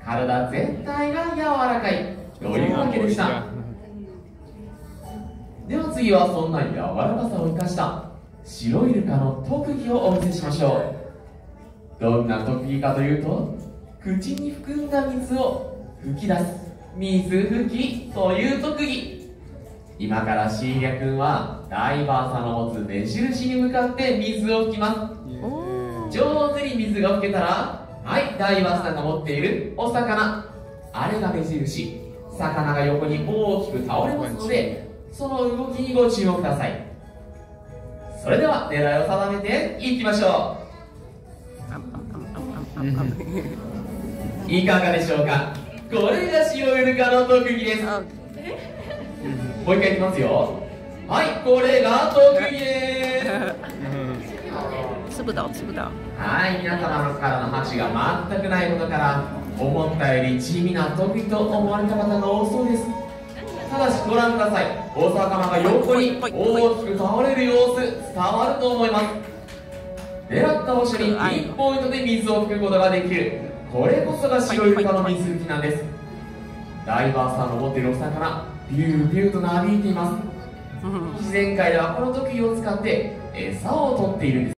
体全体が柔らかいというわけでした。では次はそんな柔らかさを生かしたシロイルカの特技をお見せしましょう。どんな特技かというと、口に含んだ水を吹き出す水吹きという特技。今からシーリャ君はダイバーさんの持つ目印に向かって水を吹きます。上手に水が吹けたら、はい、ダイバーさんが持っているお魚、あれが目印。魚が横に大きく倒れますので、その動きにご注目ください。それでは狙いを定めていきましょう。いかがでしょうか。これがシロイルカの特技です。もう一回いきますよ。はい、これが特技です。 吃不到，吃不到。 はい、皆様からの拍手が全くないことから、思ったより地味な特技と思われた方が多そうです。ただしご覧ください。お魚が横に大きく倒れる様子伝わると思います。狙った場所にピンポイントで水を吹くことができる、これこそがシロイルカの水吹きなんです。ダイバーさんの持っているお魚、ビュービューとなびいています。自然界ではこの特技を使って餌を取っているんです。